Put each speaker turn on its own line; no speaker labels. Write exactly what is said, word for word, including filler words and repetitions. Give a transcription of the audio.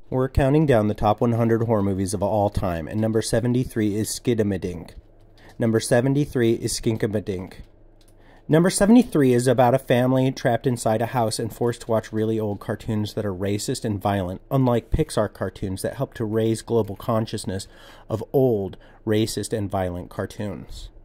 We're counting down the top one hundred horror movies of all time, and number seventy-three is Skidamadink. Number seventy-three is Skinkamadink. Number seventy-three is about a family trapped inside a house and forced to watch really old cartoons that are racist and violent, unlike Pixar cartoons that help to raise global consciousness of old, racist, and violent cartoons.